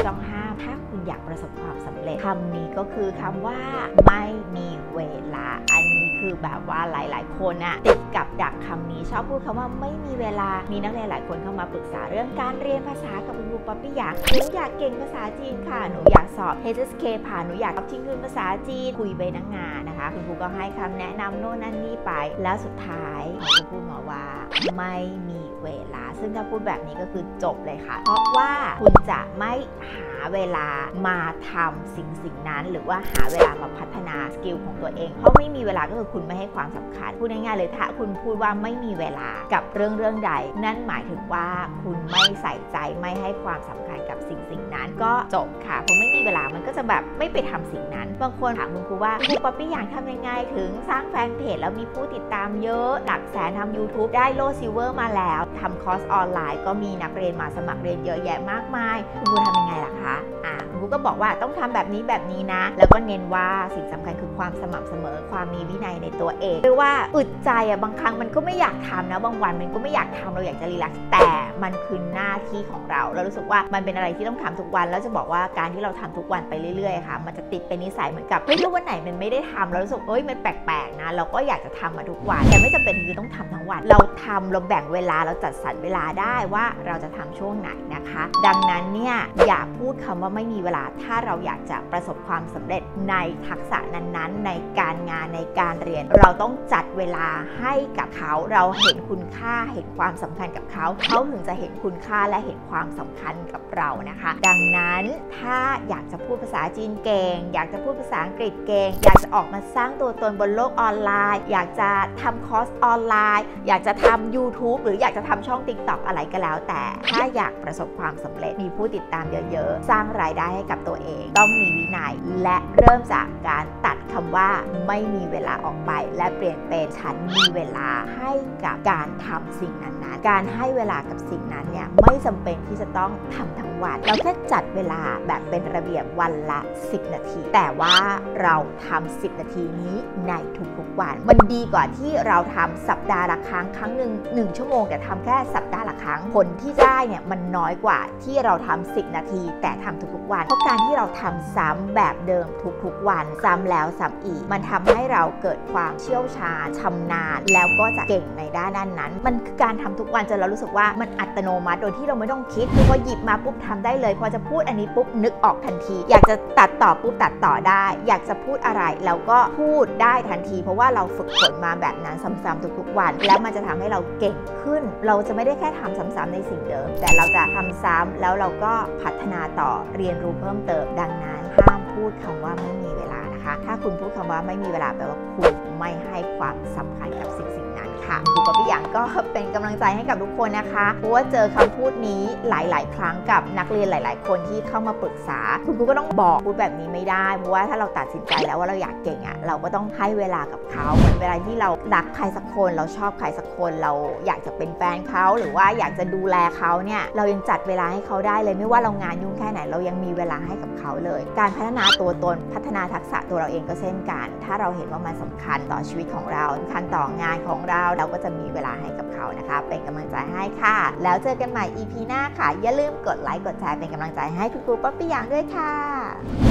ต้องห้ามถ้าคุณอยากประสบความสำเร็จคำนี้ก็คือคำว่าไม่มีเวลาอันนี้คือแบบว่าหลายๆคนอะติดกับดักคำนี้ชอบพูดคำว่าไม่มีเวลามีนักเรียนหลายคนเข้ามาปรึกษาเรื่องการเรียนภาษากับคุณครูป๊อปปี้อยากหนูอยากเก่งภาษาจีนค่ะหนูอยากสอบ HSK ผ่านหนูอยากทิ้งเงินภาษาจีนคุยไปนั่งงานนะคะคุณครูก็ให้คำแนะนำโน่นนั่นนี่ไปแล้วสุดท้ายคุณครูพูดมาว่าไม่มีเวลาซึ่งถ้าพูดแบบนี้ก็คือจบเลยค่ะเพราะว่าคุณจะไม่หาเวลามาทำสิ่งนั้นหรือว่าหาเวลามาพัฒนาสกิลของตัวเองเพราะไม่มีเวลาก็คือคุณไม่ให้ความสำคัญพูดง่ายๆเลยถ้าคุณพูดว่าไม่มีเวลากับเรื่องใดนั่นหมายถึงว่าคุณไม่ใส่ใจไม่ให้ความสำคัญกับสิ่งนั้นก็จบค่ะเพราะไม่มีเวลามันก็จะแบบไม่ไปทำสิ่งนั้นบางคนถามคุณครูว่าครูป๊อปปี้อยากทำยังไงถึงสร้างแฟนเพจแล้วมีผู้ติดตามเยอะหลักแสนทำ YouTube ได้โล่ซิลเวอร์มาแล้วทำคอร์สออนไลน์ก็มีนักเรียนมาสมัครเรียนเยอะแยะมากมายคุณครูทำยังไงล่ะคะคุณครูก็บอกว่าต้องทำแบบนี้นะแล้วก็เน้นว่าสิ่งสำคัญคือความสม่ำเสมอความมีวินัยในตัวเองหรือว่าอึดใจบางครั้งมันก็ไม่อยากทำนะบางวันมันก็ไม่อยากทำเราอยากจะรีแลกซ์แต่มันคือหน้าที่ของเรารู้สึกว่ามันเป็นอะไรที่ต้องทำทุกวันแล้วจะบอกว่าการที่เราทำทุกวันไปเรื่อยๆค่ะมันจะติดเป็นนิสัยเหมือนกับถ้าวันไหนมันไม่ได้ทำเรารู้สึกมันแปลกๆนะเราก็อยากจะทำมาทุกวันแต่ไม่จำเป็นคือต้องทำทั้งวันเราแบ่งเวลาเราจัดสรรเวลาได้ว่าเราจะทำช่วงไหนนะคะดังนั้นเนี่ยอย่าพูดคำว่าไม่มีเวลาถ้าเราอยากจะประสบความสำเร็จในทักษะนั้นๆในการงานในการเรียนเราต้องจัดเวลาให้กับเขาเราเห็นคุณค่าเห็นความสำคัญกับเขาถึงจะเห็นคุณค่าและเห็นความสำคัญกับเรานะคะดังนั้นถ้าอยากจะพูดภาษาจีนเก่งอยากจะพูดภาษาอังกฤษเก่งอยากจะออกมาสร้างตัวตนบนโลกออนไลน์อยากจะทำคอร์สออนไลน์อยากจะทำ YouTube หรืออยากจะทำช่อง TikTok อะไรก็แล้วแต่ถ้าอยากประสบความสำเร็จมีผู้ติดตามเยอะๆสร้างรายได้ให้กับตัวเองต้องมีวินัยและเริ่มจากการตัดคำว่าไม่มีเวลาออกไปและเปลี่ยนเป็นฉันมีเวลาให้กับการทำสิ่งนั้นการให้เวลากับสิ่งนั้นเนี่ยไม่จำเป็นที่จะต้องทำทั้งวันเราแค่จัดเวลาแบบเป็นระเบียบวันละ10 นาทีแต่ว่าเราทำ10 นาทีนี้ในทุกๆวันมันดีกว่าที่เราทำสัปดาห์ละครั้งหนึ่ง1 ชั่วโมงแต่ทำแค่สัปดาห์ละครั้งผลที่ได้เนี่ยมันน้อยกว่าที่เราทำ10 นาทีแต่ทำทุกๆวันเพราะการที่เราทำซ้ำแบบเดิมทุกๆวันซ้ำแล้วซ้ำอีกมันทำให้เราเกิดความเชี่ยวชาญชำนาญแล้วก็จะเก่งในด้านนั้นมันคือการทำทุกวันจนเรารู้สึกว่ามันอัตโนมัติโดยที่เราไม่ต้องคิดพอหยิบมาปุ๊บทำได้เลยพอจะพูดอันนี้ปุ๊บนึกออกทันทีอยากจะตัดต่อปุ๊บตัดต่อได้อยากจะพูดอะไรเราก็พูดได้ทันทีเพราะว่าเราฝึกฝนมาแบบนั้นซ้ำๆทุกๆวันแล้วมันจะทำให้เราเก่งขึ้นเราจะไม่ได้แค่ทำซ้ำๆในสิ่งเดิมแต่เราจะทำซ้ำแล้วเราก็พัฒนาต่อเรียนรู้เพิ่มเติมดังนั้นห้ามพูดคำว่าไม่มีเวลานะคะถ้าคุณพูดคำว่าไม่มีเวลาแปลว่าคุณไม่ให้ความสำคัญกับสิ่งนั้นค่ะครูป๊อปปี้อย่างก็เป็นกำลังใจให้กับทุกคนนะคะเพราะว่าเจอคำพูดนี้หลายๆครั้งกับนักเรียนหลายๆคนที่เข้ามาปรึกษาคุณครูก็ต้องบอกพูดแบบนี้ไม่ได้เพราะว่าถ้าเราตัดสินใจแล้วว่าเราอยากเก่งเราก็ต้องให้เวลากับเขาเหมือนเวลาที่เรารักใครสักคนเราชอบใครสักคนเราอยากจะเป็นแฟนเขาหรือว่าอยากจะดูแลเขาเนี่ยเรายังจัดเวลาให้เขาได้เลยไม่ว่าเรางานยุ่งแค่ไหนเรายังมีเวลาให้กับเขาเลยการพัฒนาตัวตนพัฒนาทักษะตัวเราเองก็เช่นกันถ้าเราเห็นว่ามันสำคัญต่อชีวิตของเราสำคัญต่องานของเราก็จะมีเวลาให้กับเขานะคะเป็นกำลังใจให้ค่ะแล้วเจอกันใหม่ EP หน้าค่ะอย่าลืมกดไลค์กดแชร์เป็นกำลังใจให้คุณครูป๊อปปี้อย่างด้วยค่ะ